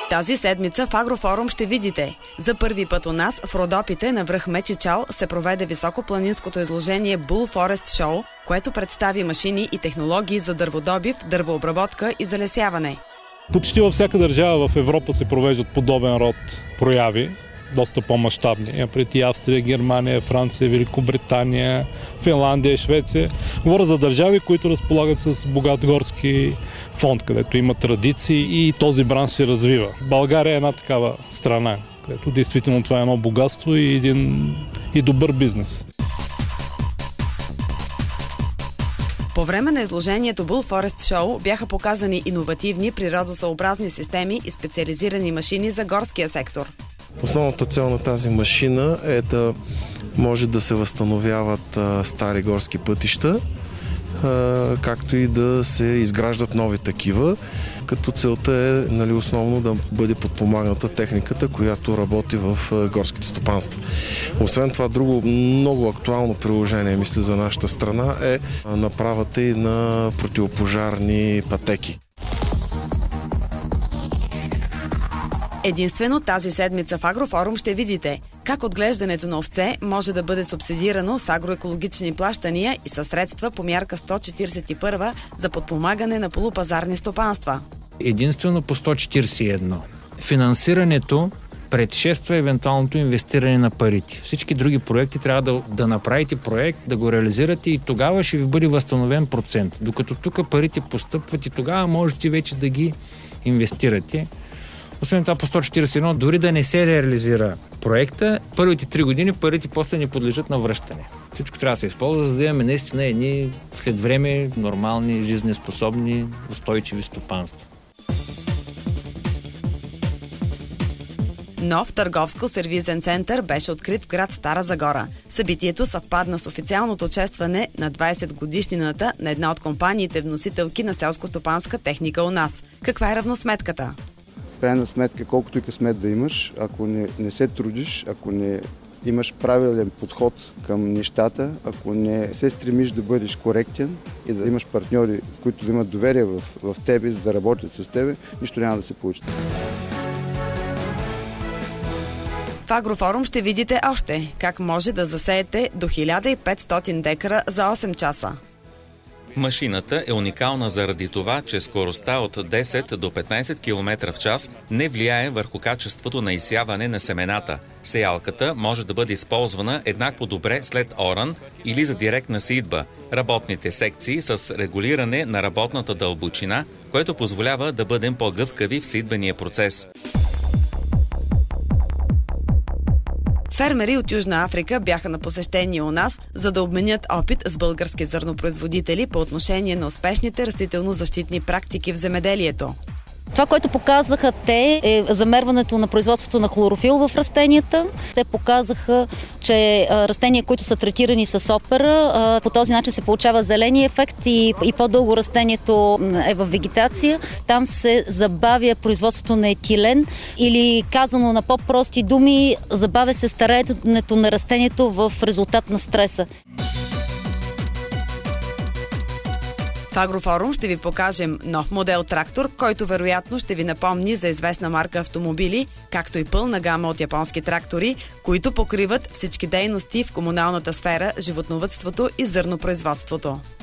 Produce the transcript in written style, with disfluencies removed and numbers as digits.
Тази седмица в Агрофорум ще видите. За първи път у нас в Родопите на връх Мечичал се проведе високопланинското изложение Bull Forest Show, което представи машини и технологии за дърводобив, дървообработка и залесяване. Почти във всяка държава в Европа се провеждат подобен род прояви, доста по-мащабни. Преди Австрия, Германия, Франция, Великобритания, Финландия, Швеция. Говоря за държави, които разполагат с богат горски фонд, където има традиции и този бранш се развива. България е една такава страна, където действително това е едно богатство и добър бизнес. По време на изложението Bull Forest Show бяха показани иновативни природосъобразни системи и специализирани машини за горския сектор. Основната цел на тази машина е да може да се възстановяват стари горски пътища, както и да се изграждат нови такива, като целта е основно да бъде подпомагната техниката, която работи в горските стопанства. Освен това, друго много актуално приложение, мисля, за нашата страна е направата и на противопожарни пътеки. Единствено тази седмица в Агрофорум ще видите как отглеждането на овце може да бъде субсидирано с агроекологични плащания и със средства по мярка 141 за подпомагане на полупазарни стопанства. Единствено по 141. Финансирането предшества евентуалното инвестиране на парите. Всички други проекти трябва да направите проект, да го реализирате и тогава ще ви бъде възстановен процент. Докато тук парите постъпват и тогава можете вече да ги инвестирате. Освен това по 141, дори да не се реализира проекта, първите 3 години парите после не подлежат на връщане. Всичко трябва да се използва, за да имаме наистина едни след време нормални, жизнеспособни, устойчиви стопанства. Нов търговско-сервизен център беше открит в град Стара Загора. Събитието съвпадна с официалното честване на 20-годишнината на една от компаниите вносителки на селско-стопанска техника у нас. Каква е равносметката? В крайна сметка, колкото и късмет да имаш, ако не се трудиш, ако не имаш правилен подход към нещата, ако не се стремиш да бъдеш коректен и да имаш партньори, които да имат доверие в тебе, за да работят с тебе, нищо няма да се получи. В Агрофорум ще видите още как може да засеете до 1500 декара за 8 часа. Машината е уникална заради това, че скоростта от 10 до 15 км в час не влияе върху качеството на изсяване на семената. Сеялката може да бъде използвана еднакво добре след оран или за директна сеитба. Работните секции с регулиране на работната дълбочина, което позволява да бъдем по-гъвкави в сеитбения процес. Фермери от Южна Африка бяха на посещение у нас, за да обменят опит с български зърнопроизводители по отношение на успешните растително-защитни практики в земеделието. Това, което показаха те, е замерването на производството на хлорофил в растенията. Те показаха, че растения, които са третирани с опера, по този начин се получава зеления ефект и по-дълго растението е в вегетация. Там се забавя производството на етилен или, казано на по-прости думи, забавя се стареенето на растението в резултат на стреса. В Агрофорум ще ви покажем нов модел трактор, който вероятно ще ви напомни за известна марка автомобили, както и пълна гама от японски трактори, които покриват всички дейности в комуналната сфера, животновъдството и зърнопроизводството.